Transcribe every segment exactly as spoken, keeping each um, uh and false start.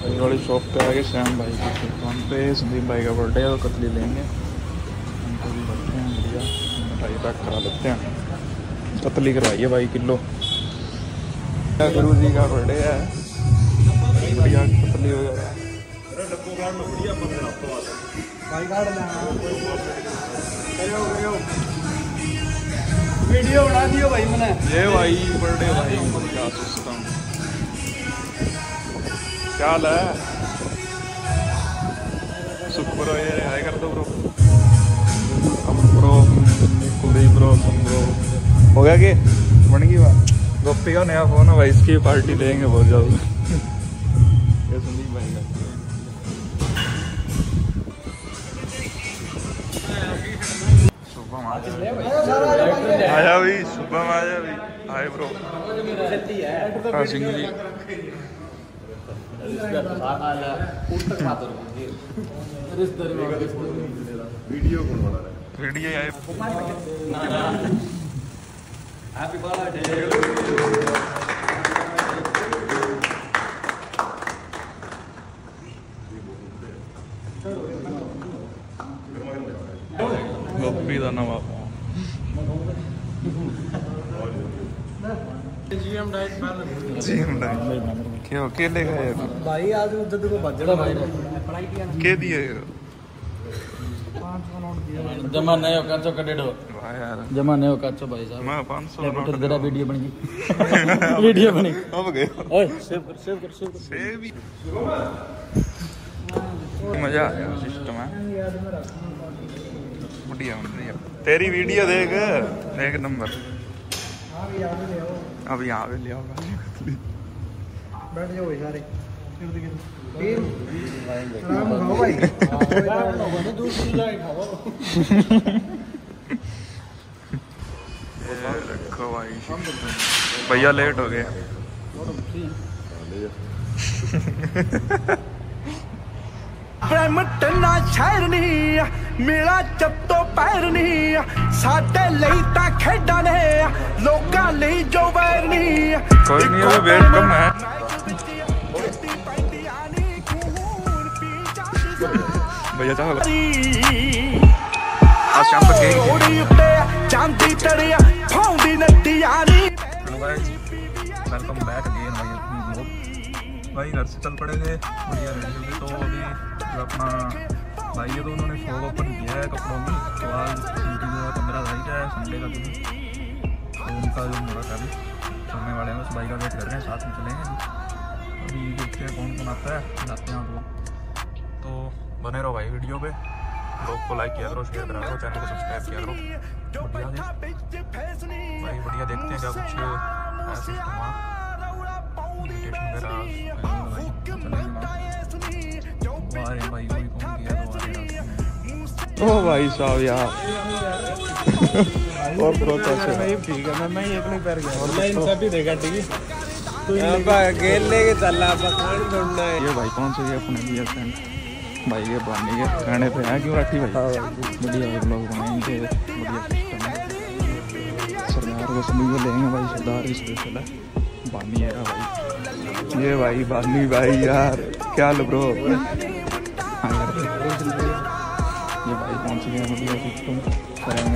ये वाली शॉप पे आगे श्याम भाई की दुकान पे संदीप भाई का बर्थडे है, तो कतली लेंगे उनको भी बढ़ते हैं बढ़िया मिठाई पैक करा लेते हैं। कतली करवाइए भाई किलो। गुरु जी का बर्थडे है, बढ़िया कतली वगैरह वीडियो बना दियो भाई मैंने। ये भाई बर्थडे भाई क्या सिस्टम, क्या हाल है? सुख ब्रो, ये हाय कर दो bro. Bro Kuldeep bro, bro हो गया कि बन गई बात। गोपी का नया फोन है भाई, इसकी पार्टी लेंगे बहुत जल्द। ये संदीप भाई का शुभम आया भाई, शुभम आया भाई। Hi bro. हाँ सिंह जी वीडियो वीडियो आए। Happy birthday. गोपी का नवा जीएम डाइट जीएम डाइट क्यों अकेले गए भाई? आज उधर को बजड़ा भाई के दिए जमा नहीं हो काचो का डेढ़ भाई यार, जमा नहीं हो काचो भाई साहब। मैं पाँच सौ नोट तेरा वीडियो बन गई। वीडियो बनी अब गए। ओए सेव कर सेव कर सेव कर सेव भी मजा आ गया सिस्टम है बढ़िया बढ़िया। तेरी वीडियो देख एक नंबर। अब यहाँ पे ले आओ बैठ जाओ सारे खाओ भाई। रखो भाई, भैया लेट हो गए। मटना शहर नहीं मेरा जब तो पैर नहीं साडे लई ता खेडा ने लोकां लई जो वैर नहीं। कोई नहीं, अभी वेट कम है। भैया चाहो आज शाम तक गए चांदी तड़िया फाउंडी नटिया नी। वेलकम बैक अगेन भाई अपनी ब्लॉग। भाई घर से चल पड़े थे बढ़िया रेडी हो गए, तो अभी जो अपना भाई है तो उन्होंने शॉप ओपन किया है कपड़ों की। तो आज पंद्रह तारीख है संडे का दिन, तो उनका जो मुहूर्त है चलने वाले हैं, उस भाई का वेट कर रहे हैं, साथ में चलेंगे। अभी देखते हैं कौन कौन आता है, जाते हैं आप लोग। तो बने रहो भाई वीडियो पे, ब्लॉग को लाइक किया करो, शेयर करा करो, चैनल को सब्सक्राइब किया करो। बढ़िया देख भाई, बढ़िया देखते हैं क्या कुछ है सिस्टम वहाँ मेडिटेशन वगैरह भाई। कोई कौन किया तो ओ भाई साहब यार और प्रोसेस है ठीक है। मैं मैं एक नहीं पैर गया और मैं इन सभी देखा ठीक है। तो गेल लेके चल रहा पानी ढूंढना है। ये भाई कौन से ये अपने भी फ्रेंड भाई ये बानी के खाने पे है क्यों राठी भाई? बढ़िया लोग बनाएंगे, बढ़िया सिस्टम है। सरदार को सभी को लेंगे भाई, सरदार स्पेशल है बानी है भाई। ये भाई बानी भाई यार क्या लो ब्रो। ये भाई कौन सी बढ़िया सिस्टम करेंगे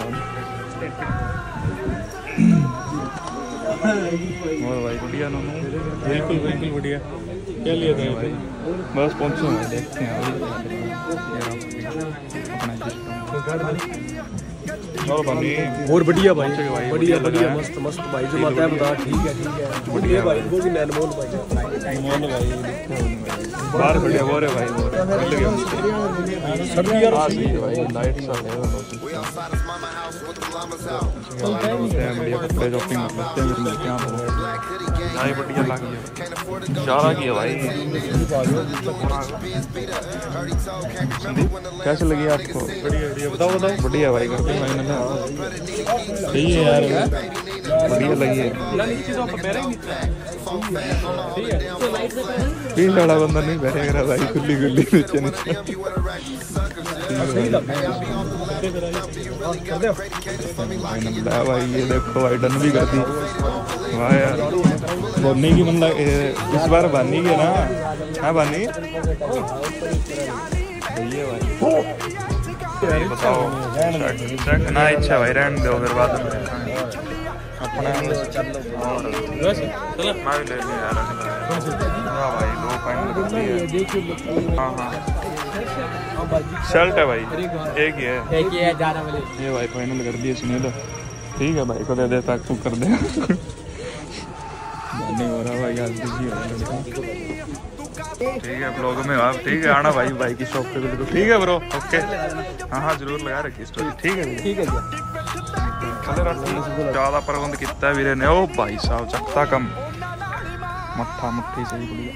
और भाई बढ़िया दोनों बिल्कुल बिल्कुल बढ़िया। क्या लिए थे भाई? बस पहुँचो भाई, देखते हैं अभी अपना और बानी और बढ़िया भाई, भाई बढ़िया बढ़िया मस्त मस्त भाई। जो बात है बता ठीक है ठीक है बढ़िया भाई। इनको भी नैनमोल भाई नैनमोल भाई बाहर बढ़िया हो रहे भाई, हो रहे मिल गया सर्दी यार भाई। लाइट सा है बढ़िया, कपड़े शॉपिंग कर लेते हैं, मिलते हैं भाई। बढ़िया लगी है, इशारा किया भाई। कैसे लगी आपको? बढ़िया बढ़िया बताओ बताओ। बढ़िया भाई करते हैं भाई मैंने सही है यार, बढ़िया लगी है। तीन लाड़ा बंदा नहीं बैठेगा भाई, खुली खुली नीचे नीचे भाई ये देखो भाई डन भी कर दी। वाह यार बनी की मतलब इस बार बनी की ना। हाँ बनी ये भाई बताओ ना इच्छा भाई रहने दो फिर बाद में अपना मैं भी ले लिया यार। हाँ भाई दो पॉइंट हाँ हाँ शर्ट है भाई एक ही है एक ही है जाना वाले। ये भाई फाइनल कर दिए सुनील। ठीक है भाई को दे देता तू कर दे नहीं हो रहा भाई आज बिजी हो रहा। ठीक है ब्लॉग में आप ठीक है आना भाई भाई की शॉप पे बिल्कुल ठीक है ब्रो ओके। हाँ हाँ जरूर लगा रखी स्टोरी ठीक है ठीक है ज़्यादा प्रबंध किया वीरे ने। ओ भाई साहब चकता कम मट्ठा मुट्ठी सही बढ़िया।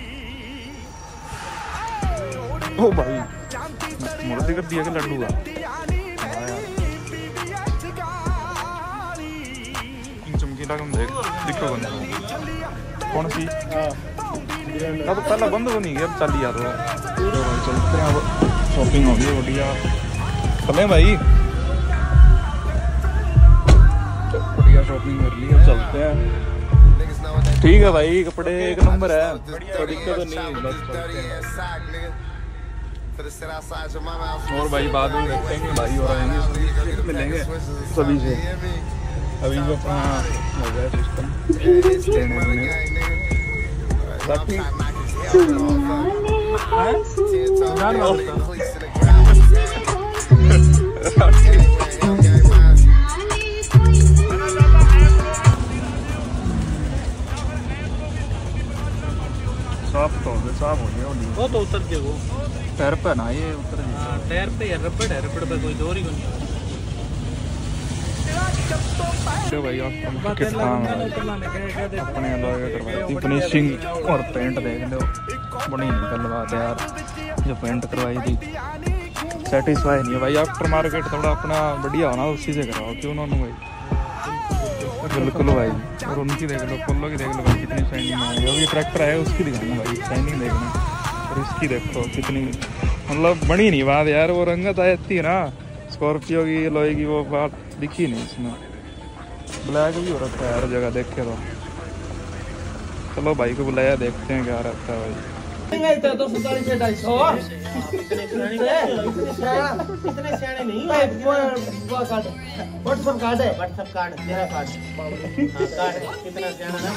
ओ भाई मूर्ति कर दिया कि लड्डू का चमकीला कम देख दिखो बंद कौन सी अब पहला बंद हो नहीं गया अब चल यार भाई चलते हैं अब शॉपिंग हो गई बढ़िया चले भाई बढ़िया शॉपिंग कर ली अब चलते हैं। ठीक है भाई कपड़े एक नंबर है तो दिक्कत तो नहीं बस और भाई बाद में देखेंगे भाई और आएंगे मिलेंगे सभी से। अभी जो अपना हो गया सिस्टम बाकी साफ तो साफ हो गया वो तो उतर गया वो टायर पे ना ये उतर गया टायर पे यार रबड़ है रबड़ पे कोई जोर ही नहीं। भाई कितना अपने करवाई फिनिशिंग और पेंट देख लो बड़ी निकल बात यार जो पेंट करवाई थी सेटिस्फाई नहीं है भाई। आफ्टर मार्केट थोड़ा अपना बढ़िया होना उसी से करवाओ क्यों उन्होंने भाई बिल्कुल भाई। और उनकी देख लो पोलो की देख लो भाई कितनी शाइनिंग है। जो भी ट्रैक्टर है उसकी दिखाना भाई शाइनिंग देखना और इसकी देखो कितनी मतलब बनी नहीं बात यार। वो रंगत आती है ना स्कॉर्पियो की लोहे की वो बात दिखी नहीं इसमें। ब्लैक भी हो रखा है हर जगह देखे तो। चलो भाई को बुलाया देखते हैं क्या रहता है भाई। दो सौ चालीस से ढाई सौ इतने सियाने नहीं व्हाट्सएप कार्ड है व्हाट्सएप कार्ड तेरा कार्ड कार्ड कितना सियाना ना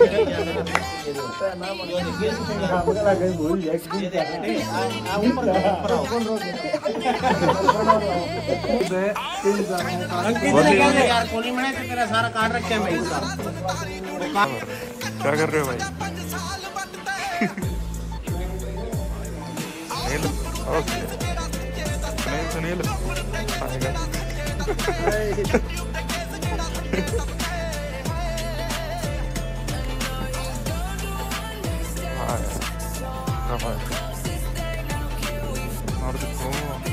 यार कोनी मैंने तेरा सारा कार्ड रखे हैं भाई। क्या कर रहे हो भाई? ओके सुनील सुनील आएगा और देखो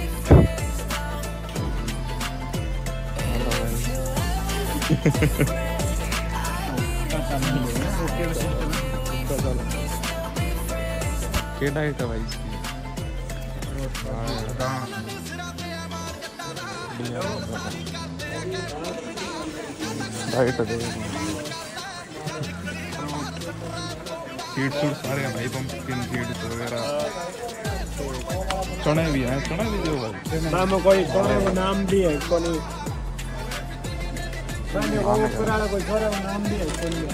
क्या डाइट है भाई इसकी डाइट है सीड सूड सारे हैं भाई पंपकिन सीड्स वगैरह चने भी हैं चने भी जो भाई नाम कोई चने का नाम भी है कोई चने वो पुराना कोई छोरा का नाम भी है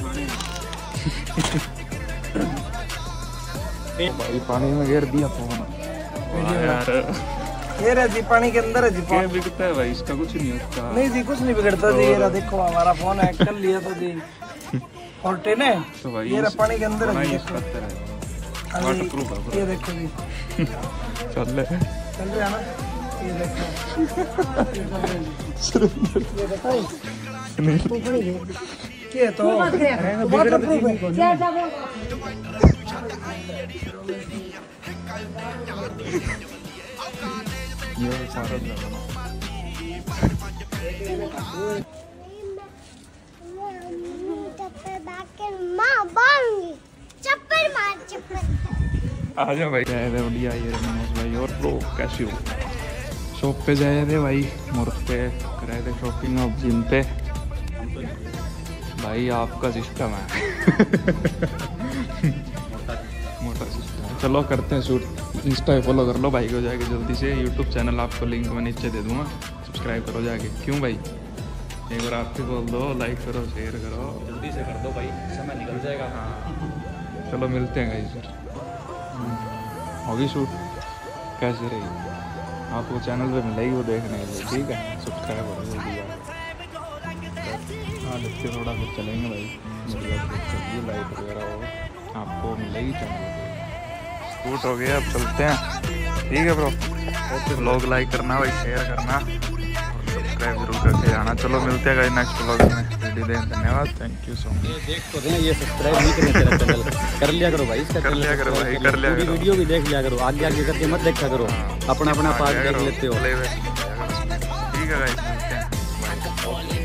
कोई भाई पानी में गिर दिया फोन यार ये रहा जी पानी के अंदर है जी। क्या बिगड़ता है भाई इसका कुछ नहीं होता नहीं जी कुछ नहीं बिगड़ता जी। ये रहा देखो हमारा फोन है कर लिया था जी और टेन है तो भाई ये रहा पानी के अंदर है जी। वाटरप्रूफ है ये देखो जी चल रहे चल रहे हैं ना ये देखो ये तो वाटरप्रूफ है ये सारा लगाना आ जाओ भाई बढ़िया ये रमेश भाई और प्रो कैसी हो शॉप पे जाए थे भाई, मुर्ग पे कराए थे शॉपिंग अब जिम पे। भाई आपका सिस्टम है मोटा सिस्टम है। चलो करते हैं शूट। इंस्टा पे फॉलो कर लो भाई को जाके जल्दी से। यूट्यूब चैनल आपको लिंक मैं नीचे दे दूंगा, सब्सक्राइब करो जाके। क्यों भाई, एक बार आप भी बोल दो, लाइक करो, शेयर करो, जल्दी से कर दो भाई, समय निकल जाएगा। हाँ चलो मिलते हैं गाइस फिर। होगी शूट कैसे रही आपको चैनल पे मिलेगी वो देखने के लिए, ठीक है। सब्सक्राइब करो जल्दी यार। हाँ लिखते थोड़ा फिर चलेंगे भाई, चलिए लाइट वगैरह हो आपको मिलेगी चैनल पे। शूट हो गया, अब चलते हैं, ठीक है ब्रो। व्लॉग लाइक करना भाई, शेयर करना, सब्सक्राइब जरूर करके जाना। चलो मिलते हैं गाइस नेक्स्ट व्लॉग में। रेडी दें, धन्यवाद, थैंक यू सो मच। देख तो रहे हैं ये सब्सक्राइब नहीं करें तेरा चैनल, कर लिया करो भाई इसका, कर लिया करो भाई, कर लिया करो। वीडियो भी देख लिया करो, आगे आगे करके मत देखा करो, अपना अपना पार्ट देख लेते हो। ठीक है गाइस, मिलते हैं, बाय।